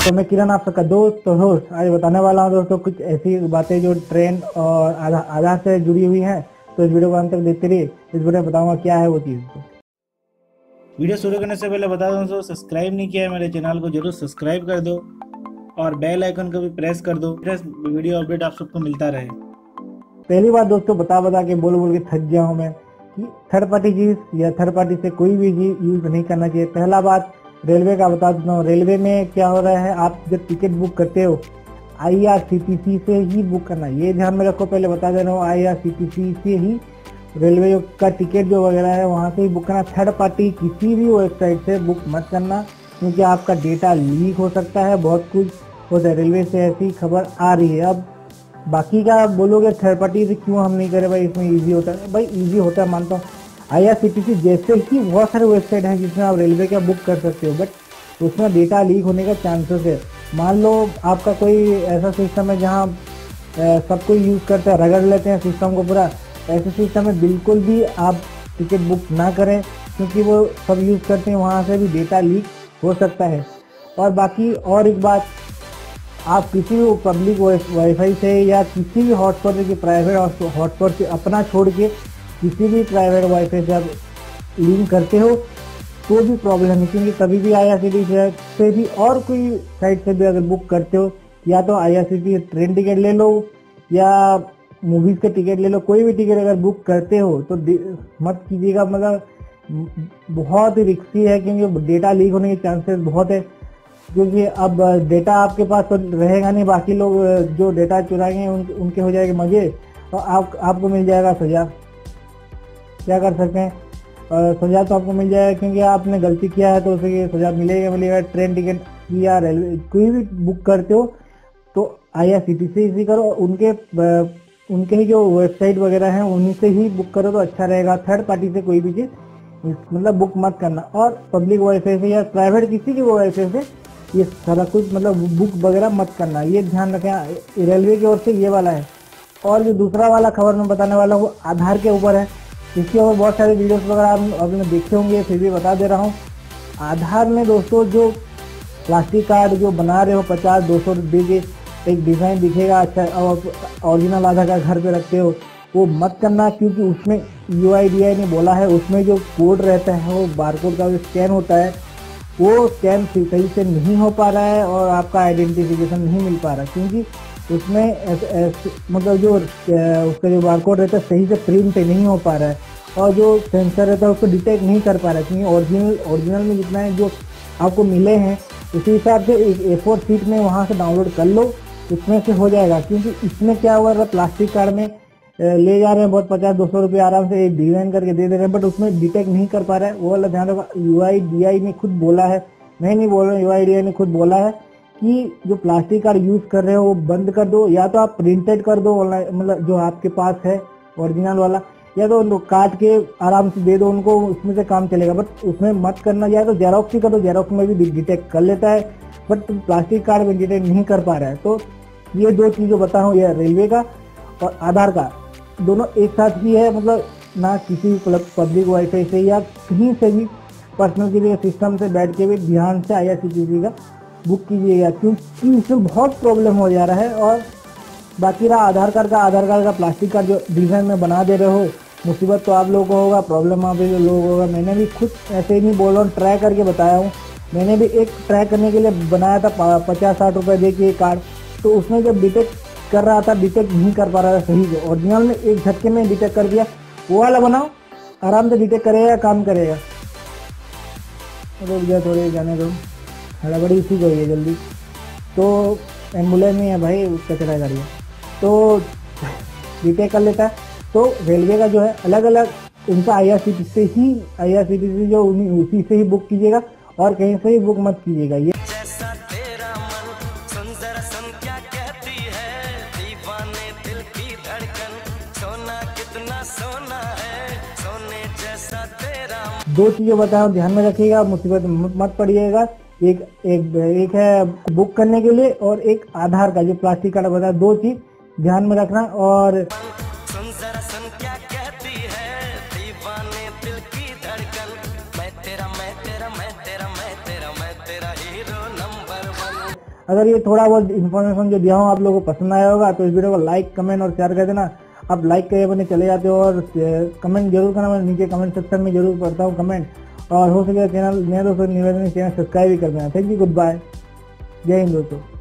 तो मैं किरण आप सबका दोस्त तो होस्ट आज बताने वाला हूँ दोस्तों कुछ ऐसी बातें जो ट्रेंड और आधार से जुड़ी हुई हैं। तो इस वीडियो को अंत तक देखते रहिए। इस वीडियो में बताऊंगा क्या है वो चीज़। वीडियो शुरू करने से पहले बता दूं दोस्तों, सब्सक्राइब नहीं किया है मेरे चैनल को जरूर सब्सक्राइब कर दो और बेल आइकन को भी प्रेस कर दो, वीडियो अपडेट आप सबको मिलता रहे। पहली बात दोस्तों बता के बोल के थक गया हूँ मैं कि थर्ड पार्टी चीज या थर्ड पार्टी से कोई भी चीज यूज नहीं करना चाहिए। पहला बात रेलवे का बता देता हूँ। रेलवे में क्या हो रहा है, आप जब टिकट बुक करते हो IRCTC से ही बुक करना, ये ध्यान में रखो। पहले बता दे रहा हूँ IRCTC से ही रेलवे का टिकट जो वगैरह है वहाँ से ही बुक करना। थर्ड पार्टी किसी भी वेबसाइट से बुक मत करना क्योंकि आपका डेटा लीक हो सकता है, बहुत कुछ होता है। रेलवे से ऐसी खबर आ रही है। अब बाकी का बोलोगे थर्ड पार्टी से क्यों हम नहीं करें, भाई इसमें इजी होता है। भाई इजी होता है मानता हूँ, IRCTC जैसे ही बहुत सारे वेबसाइट हैं जिसमें आप रेलवे का बुक कर सकते हो, बट उसमें डेटा लीक होने का चांसेस है। मान लो आपका कोई ऐसा सिस्टम है जहाँ सब कोई यूज़ करता है, रगड़ लेते हैं सिस्टम को पूरा, ऐसे सिस्टम में बिल्कुल भी आप टिकट बुक ना करें क्योंकि वो सब यूज़ करते हैं, वहाँ से भी डेटा लीक हो सकता है। और बाकी और एक बात, आप किसी भी पब्लिक वाईफाई से या किसी भी हॉटस्पॉट से, प्राइवेट हॉटस्पॉट से अपना छोड़ के किसी भी प्राइवेट वाईफाई से आप लिंक करते हो तो भी प्रॉब्लम है क्योंकि कभी भी IRCTC से भी और कोई साइट से भी अगर बुक करते हो, या तो IRCTC ट्रेन टिकट ले लो या मूवीज के टिकट ले लो, कोई भी टिकट अगर बुक करते हो तो मत कीजिएगा। मतलब बहुत ही रिस्की है क्योंकि डेटा लीक होने के चांसेस बहुत है। क्योंकि अब डेटा आपके पास तो रहेगा नहीं, बाकी लोग जो डेटा चुराएंगे उनके हो जाएंगे मजे और आपको मिल जाएगा सजा। क्या कर सकते हैं, सजा तो आपको मिल जाएगा क्योंकि आपने गलती किया है तो उसे सजा मिलेगा। ट्रेन टिकट या रेलवे कोई भी बुक करते हो तो IRCTC से करो, उनके ही जो वेबसाइट वगैरह हैं उन्हीं से ही बुक करो तो अच्छा रहेगा। थर्ड पार्टी से कोई भी चीज़ मतलब बुक मत करना। और पब्लिक वाईफाई से या प्राइवेट किसी की वाईफाई से ये सारा कुछ मतलब बुक वगैरह मत करना, ये ध्यान रखें। रेलवे की ओर से ये वाला है। और जो दूसरा वाला खबर मैं बताने वाला हूँ आधार के ऊपर है। इसके ऊपर बहुत सारे वीडियोस वगैरह आप अभी देखे होंगे, फिर भी बता दे रहा हूँ। आधार में दोस्तों जो प्लास्टिक कार्ड जो बना रहे हो 50-200 रुपये के, एक डिज़ाइन दिखेगा अच्छा और ओरिजिनल आधार कार्ड घर पे रखते हो, वो मत करना क्योंकि उसमें UIDAI ने बोला है उसमें जो कोड रहता है वो बारकोड का जो स्कैन होता है वो स्कैन सही से नहीं हो पा रहा है और आपका आइडेंटिफिकेशन नहीं मिल पा रहा क्योंकि उसमें मतलब जो उसका जो बारकोड रहता है सही से प्रिंट नहीं हो पा रहा है और जो सेंसर रहता है उसको डिटेक्ट नहीं कर पा रहा है क्योंकि ओरिजिनल में जितना है जो आपको मिले हैं उसी हिसाब से एक A4 शीट में वहाँ से डाउनलोड कर लो, उसमें से हो जाएगा। क्योंकि इसमें क्या हुआ है, प्लास्टिक कार्ड में ले जा रहे हैं बहुत 50-200 रुपये आराम से एक डिज़ाइन करके दे रहे हैं, बट उसमें डिटेक्ट नहीं कर पा रहा है। वो वाला ध्यान रखो। UIDAI ने खुद बोला है, मैं नहीं बोल रहा हूँ, UIDAI ने खुद बोला है कि जो प्लास्टिक कार्ड यूज़ कर रहे हो वो बंद कर दो, या तो आप प्रिंटेड कर दो ऑनलाइन, मतलब जो आपके पास है ओरिजिनल वाला, या तो उनको काट के आराम से दे दो उनको, उसमें से काम चलेगा। बट उसमें मत करना, या तो जेरोक्स ही कर दो, जेरोक्स में भी डिटेक्ट कर लेता है बट प्लास्टिक कार्ड में डिटेक्ट नहीं कर पा रहा है। तो ये दो चीज़ें बता रहा हूँ, ये रेलवे का और आधार का दोनों एक साथ ही है। मतलब ना किसी पब्लिक वाईफाई से या कहीं से भी पर्सनल के सिस्टम से बैठ के भी ध्यान से IRCTC का बुक कीजिएगा क्योंकि इसमें बहुत प्रॉब्लम हो जा रहा है। और बाकी रहा आधार कार्ड का प्लास्टिक कार्ड जो डिज़ाइन में बना दे रहे हो, मुसीबत तो आप लोगों को होगा, प्रॉब्लम आप लोगों को होगा। मैंने भी खुद ऐसे ही नहीं बोल रहा हूँ, ट्राई करके बताया हूँ। मैंने भी एक ट्राई करने के लिए बनाया था 50-60 रुपये दे के कार्ड, तो उसमें जब डिटेक्ट कर रहा था डिटेक्ट नहीं कर पा रहा था सही से। ओरिजिनल में एक झटके में डिटेक्ट कर दिया, वो वाला बनाओ, आराम से डिटेक्ट करेगा, काम करेगा। रुक जाए थोड़े, जाने दो, हड़बड़ी इसी को है जल्दी। तो एम्बुलेंस नहीं है भाई, कचरा गाड़ी है, तो डिटेक्ट कर लेता है। तो रेलवे का जो है अलग अलग उनका IRCTC जो उसी से ही बुक कीजिएगा और कहीं से ही बुक मत कीजिएगा। ये दो चीजें बताया हूँ, ध्यान में रखिएगा, मुसीबत मत पड़िएगा। एक है बुक करने के लिए और एक आधार का जो प्लास्टिक कार्ड बताया, दो चीज ध्यान में रखना। और अगर ये थोड़ा बहुत इन्फॉर्मेशन जो दिया हूँ आप लोगों को पसंद आया होगा तो इस वीडियो को लाइक, कमेंट और शेयर कर देना। आप लाइक करके अपने चले जाते हो और कमेंट जरूर करना, मैं नीचे कमेंट सेक्शन में जरूर पढ़ता हूँ कमेंट। और हो सके चैनल नए दोस्तों निवेदन चैनल सब्सक्राइब भी कर देना। थैंक यू, गुड बाय, जय हिंद दोस्तों।